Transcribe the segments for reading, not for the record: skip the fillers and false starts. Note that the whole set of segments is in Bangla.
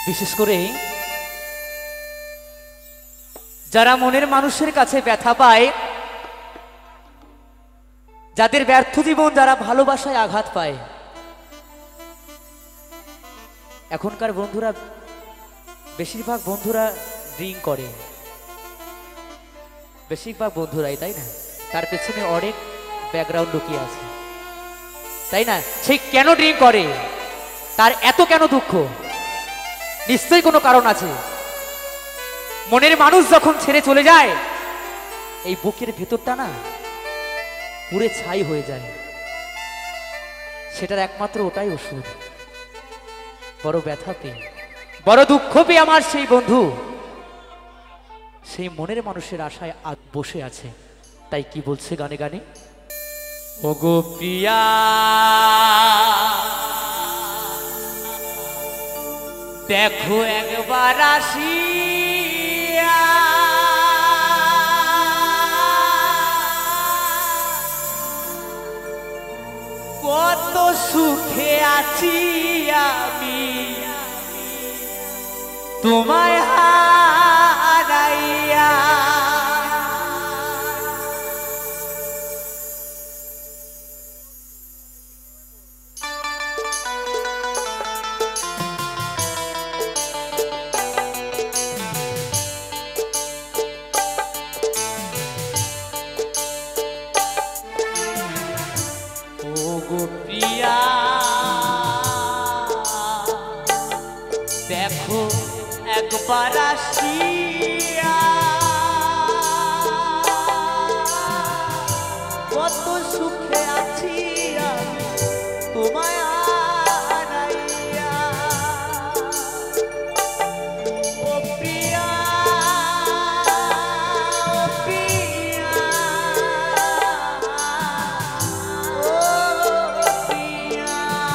বিশেষ করে যারা মনের মানুষের কাছে ব্যথা পায়, যাদের ব্যর্থ জীবন, যারা ভালোবাসায় আঘাত পায়, এখনকার বন্ধুরা, বেশিরভাগ বন্ধুরা ড্রিঙ্ক করে, বেশিরভাগ বন্ধুরাই, তাই না? তার পেছনে অনেক ব্যাকগ্রাউন্ড লুকিয়ে আছে, তাই না? সে কেন ড্রিঙ্ক করে, তার এত কেন দুঃখ? নিশ্চয়ই কোনো কারণ আছে। মনের মানুষ যখন ছেড়ে চলে যায়, এই বুকের ভেতরটা না পুরে ছাই হয়ে যায়। সেটার একমাত্র ওটাই ওষুধ। বড় ব্যথা পেয়ে, বড় দুঃখ পেয়ে আমার সেই বন্ধু সেই মনের মানুষের আশায় আজ বসে আছে। তাই কি বলছে গানে গানে, ওগো প্রিয়া দেখো একবার আসিয়া, কত সুখে আছি আমি তোমায় হারাইয়া। ওগো প্রিয়া দেখো একবার আসিয়া, কত সুখে আছি আমি তোমায় হারাইয়া। ও প্রিয়া, ও প্রিয়া, ও প্রিয়া,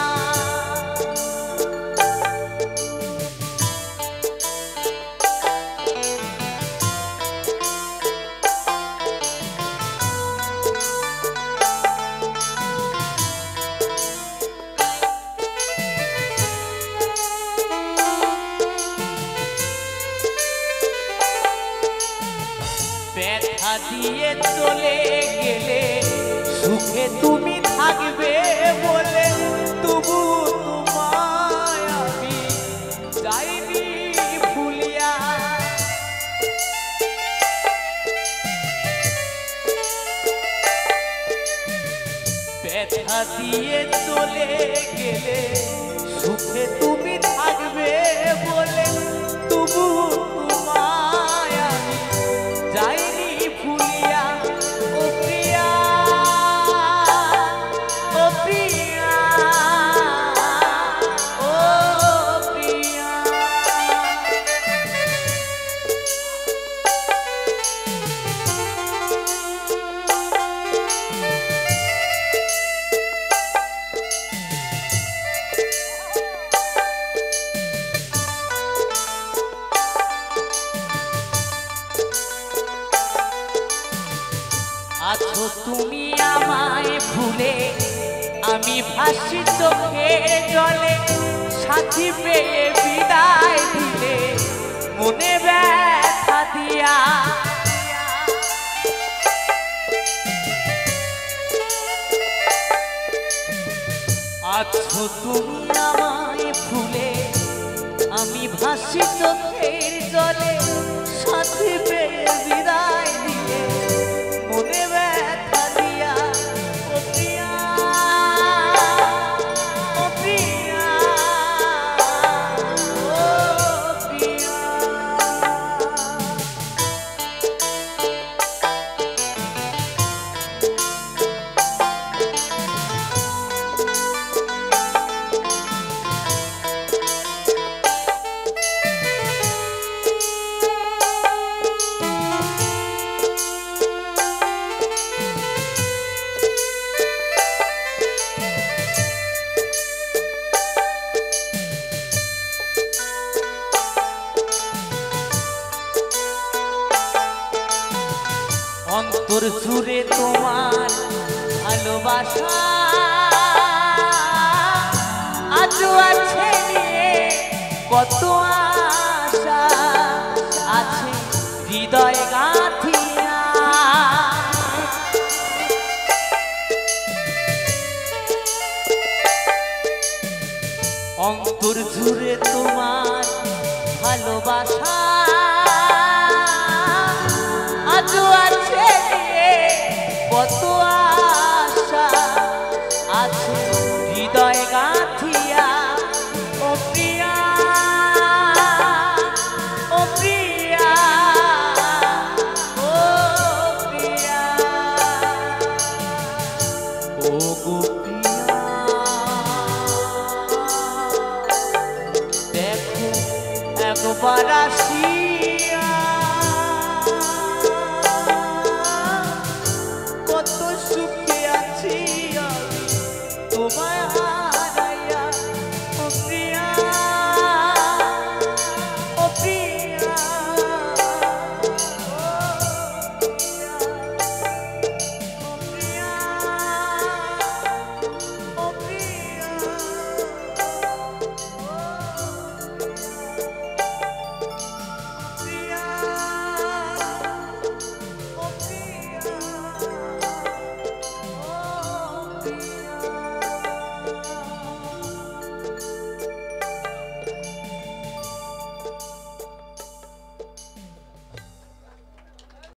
ব্যথা দিয়ে চলে গেলে সুখে তুমি থাকবে বলে, তবু তোমায় আমি যাইনি ভুলিয়া। ব্যথা দিয়ে চলে গেলে সুখে তুমি থাকবে বলে, তবু তোমায় আমি যাইনি ভুলিয়া। ও প্রিয়া, ও প্রিয়া, ও প্রিয়া, আছো তুমি আমায় ভুলে, আমি ভাসি চোখের জলে, সাথী পেয়ে বিদায় দিলে মনে ব্যথা দিয়া। আছো তুমি আমায় ভুলে, আমি ভাসি চোখের জলে, সাথী পেয়ে বিদায় দিলে মনে ব্যথা দিয়া। ও প্রিয়া, ও প্রিয়া, ও প্রিয়া, অন্তর জুড়ে তোমার ভালোবাসা আজও আছে নিয়ে কত অন্তর জুড়ে তোমার ভালোবাসা আজও আছে কত আশা আছে হৃদয় গাঁথিয়া ও প্রিয়া ও প্রিয়া ও প্রিয়া ও গো প্রিয়া দেখো একবার